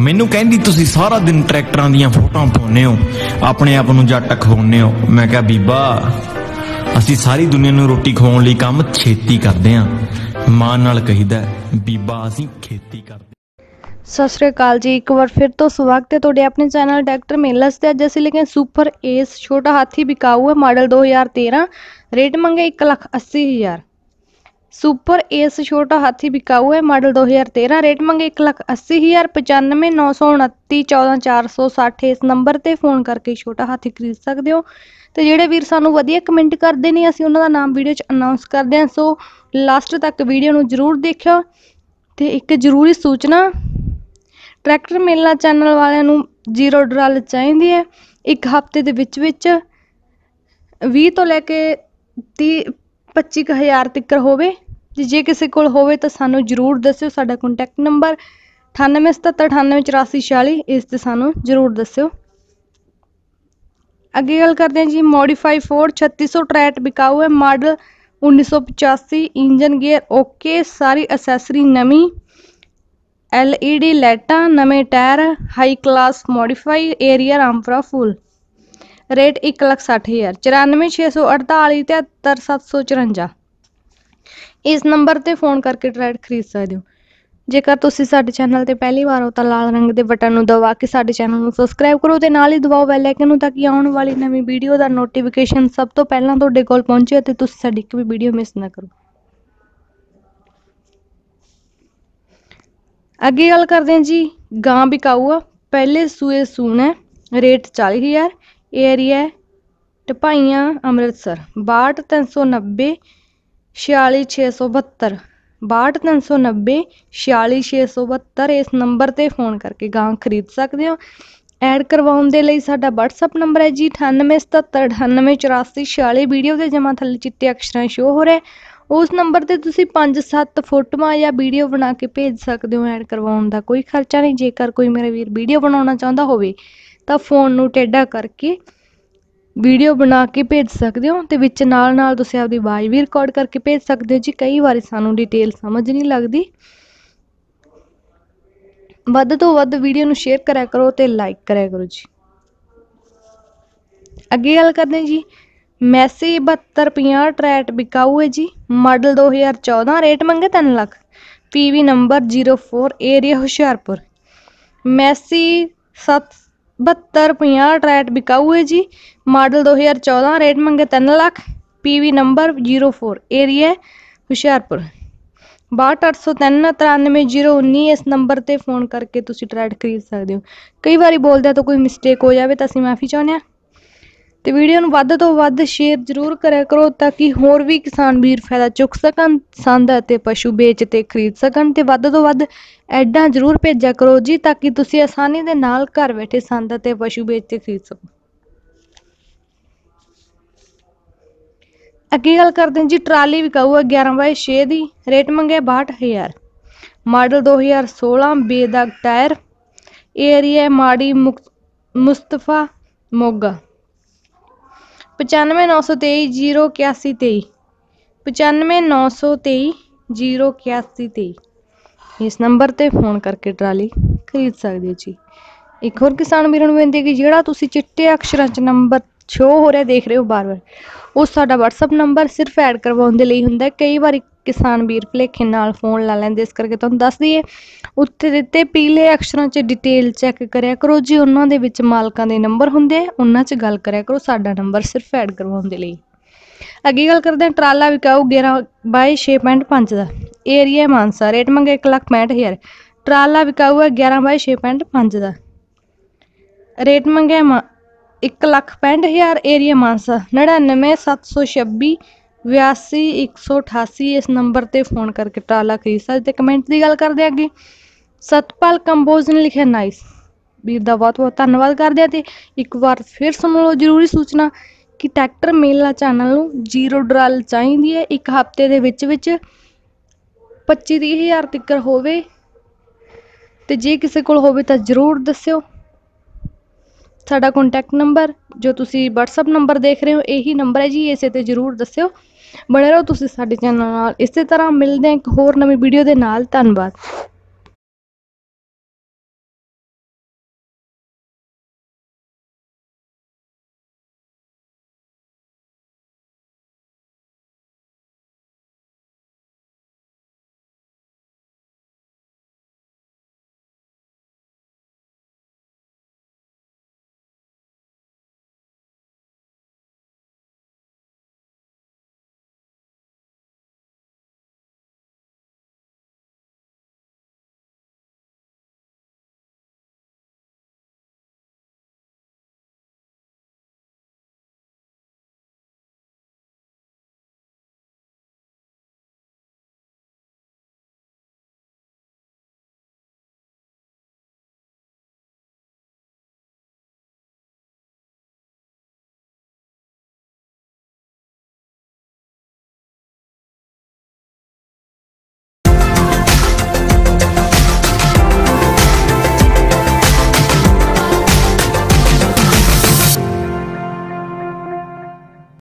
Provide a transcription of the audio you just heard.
ਮੈਨੂੰ ਕਹਿੰਦੀ ਤੁਸੀਂ ਸਾਰਾ ਦਿਨ ਟਰੈਕਟਰਾਂ ਦੀਆਂ ਫੋਟੋਆਂ ਪਾਉਂਦੇ ਹੋ, ਆਪਣੇ ਆਪ ਨੂੰ ਜੱਟ ਖਵਾਉਂਦੇ ਹੋ। ਮੈਂ ਕਿਹਾ ਬੀਬਾ ਅਸੀਂ ਸਾਰੀ ਦੁਨੀਆ ਨੂੰ ਰੋਟੀ ਖਵਾਉਣ ਲਈ ਕੰਮ ਛੇਤੀ ਕਰਦੇ ਹਾਂ। ਮਾਂ ਨਾਲ ਕਹੀਦਾ ਬੀਬਾ ਅਸੀਂ ਖੇਤੀ ਕਰਦੇ। ਸਤਿ ਸ਼੍ਰੀ ਅਕਾਲ ਜੀ, ਇੱਕ ਵਾਰ ਫਿਰ ਤੋਂ ਸਵਾਗਤ ਹੈ ਤੁਹਾਡੇ ਆਪਣੇ ਚੈਨਲ ਡਾਕਟਰ ਮੇਲਸ ਤੇ। ਅੱਜ ਅਸੀਂ ਲਿਖੇ ਸੁਪਰ एस छोटा हाथी बिकाऊ है, मॉडल 2013, रेट मंगे 1,80,000। सुपर एस छोटा हाथी बिकाऊ है, मॉडल 2013, रेट मंगे 1,80,000। 95,929,14,460 इस नंबर ते फोन करके छोटा हाथी खरीद सकते हो। तो ਜਿਹੜੇ ਵੀਰ ਸਾਨੂੰ ਵਧੀਆ ਕਮੈਂਟ ਕਰਦੇ ਨੇ ਅਸੀਂ ਉਹਨਾਂ ਦਾ ਨਾਮ ਵੀਡੀਓ 'ਚ ਅਨਾਉਂਸ ਕਰਦੇ ਹਾਂ, ਸੋ ਲਾਸਟ ਤੱਕ ਵੀਡੀਓ ਨੂੰ ਜ਼ਰੂਰ ਦੇਖਿਓ। ਤੇ ਇੱਕ ਜ਼ਰੂਰੀ ਸੂਚਨਾ, ट्रैक्टर मेला चैनल वालिਆਂ ਨੂੰ जीरो डरल चाहिए है। एक हफ्ते ਦੇ ਵਿੱਚ 20 ਤੋਂ ਲੈ ਕੇ 25 ਹਜ਼ਾਰ ਤੱਕ ਹੋਵੇ। ਜੇ ਕਿਸੇ ਕੋਲ ਹੋਵੇ ਤਾਂ ਸਾਨੂੰ ਜ਼ਰੂਰ ਦੱਸਿਓ। ਸਾਡਾ ਕੰਟੈਕਟ ਨੰਬਰ 9877988446, ਇਸ ਤੇ ਸਾਨੂੰ ਜ਼ਰੂਰ ਦੱਸਿਓ। ਅੱਗੇ ਗੱਲ ਕਰਦੇ ਹਾਂ ਜੀ, ਮੋਡੀਫਾਈ ਫੋर्ड 3600 ट्रैट बिकाऊ है, मॉडल 1985, इंजन गियर ओके, सारी असैसरी नवी, LED लाइटा, नवे tyre, high class modify, area Rampura Phul, rate 1,60,000। 94,648,73,754 इस नंबर ते फोन करके ट्रैड खरीद सकते हो। जेकर तुसी साडे चैनल ते पहली बार हो तो लाल रंग के बटन नूं दबा के साडे चैनल नूं सबसक्राइब करो ते नाल ही दबाओ बैल आइकन नूं, ताकि आउण वाली नवीं वीडियो दा नोटिफिकेशन सब तो पहलां तुहाडे कोल पहुंचे ते तुसी साडी इक भी वीडियो मिस ना करो। अगे गल करते हैं जी, गां बिकाऊ आ, पहले सूए सून है, रेट 40,000, एरिया टपाइयां अमृतसर, 62,390 46,672, 62,390 46,672 इस नंबर ते फोन करके गां खरीद सकते हो। ऐड करवाउण दे लई साडा WhatsApp नंबर है जी 9877988446। वीडियो के जमा थल्ले चिट्टे अक्षरां शो हो रहे, उस नंबर ते तुसी 5-7 फोटोआं या वीडियो बना के भेज सकते हो। ऐड करवाउण दा कोई खर्चा नहीं। जेकर कोई मेरा वीर वीडियो बनाउणा चाहुंदा होवे तां फोन नूं टेढ़ा करके वीडियो बना के भेज सकते हो, ते विच नाल नाल तुसी आपदी आवाज़ भी रिकॉर्ड करके भेज सकते हो जी। कई वारी सानूं डिटेल समझ नहीं लगदी। वध तो वध वीडियो नूं शेयर करिया करो ते लाइक करिया करो जी। अगे गल करते हैं जी, मैसी 7250 ट्रैट बिकाऊ है जी, मॉडल 2014, रेट मंगे 3 lakh, PV number 04, area Hoshiarpur. Massey 7250 ट्रैट बिकाऊ है जी, मॉडल 2014, रेट मंगे 3 lakh, PV number 04, area Hoshiarpur. 62,803,93,019 इस नंबर ते फोन करके तुसी ट्रैट खरीद सकते हो। कई बारी बोलदे तो कोई मिसटेक हो जाए तो असीं माफ़ी चाहुंदे हां। तो वीडियो नूं वध तो वध शेयर जरूर करिया करो, ताकि होर भी किसान वीर फायदा चुक सकन, संद अते पशु बेच ते खरीद सकन। ते वध तो वध ऐडां जरूर भेजा करो जी, ताकि तुसी आसानी दे नाल घर बैठे संद अते पशु बेच ते खरीद सको। अगे गल करते हैं जी, ट्राली बिकाऊ है 11x6 दी, रेट मंगे 62,000, मॉडल 2016, बेदाग टायर, एरिया माड़ी मुस्तफा मोगा। 95,923,081,23, 95,923,081,23 इस नंबर ते फोन करके ट्राली खरीद सकते हो जी। एक होर किसान वीरां नूं बेनती कि जिहड़ा तुसीं चिट्टे अक्षरां च नंबर शो हो रहा देख रहे हो बार बार, वो साडा WhatsApp नंबर सिर्फ ऐड करवाउण दे लई हुंदा है। कई बार किसान वीर भुलेखे नाल फोन ला लैंदे, इस करके तुहानूं दस दईए उत्ते दित्ते पीले अक्षरां च डिटेल चैक करिया करो जी। उन्हां दे विच मालकां दे नंबर हुंदे, उन्हां च गल करिया करो, साडा नंबर सिर्फ ऐड करवाउण दे लई। अगे गल करदे हां, ट्राला बिकाऊ 11x6.5 दा, एरिया मानसा, रेट मंगे 1,65,000। ट्राला बिकाऊ है 11x6.5 दा, रेट मंगे 1,65,000, एरिया मानसा। 99,726 82,188 इस नंबर ते फोन करके ट्राला खरीद सकते। कमेंट की गल करते अगे, सतपाल कंबोज ने लिखा नाइस, वीर दा बहुत बहुत धन्नवाद करते हैं। एक बार फिर सुन लो जरूरी सूचना कि ट्रैक्टर मेला चैनल नूं जीरो डरल चाहिए है। एक हफ्ते दे विच 25-30 हज़ार तक होवे, ते जे किसी कोल होवे तां जरूर दस्सिओ। साडा कॉन्टैक्ट नंबर जो तुसी WhatsApp नंबर देख रहे हो यही नंबर है जी, इसे ते जरूर दस्सिओ। बने रहो तुसी साडे चैनल नाल। इसे तरह मिलदे हैं एक होर नवीं वीडियो दे नाल। धन्नवाद।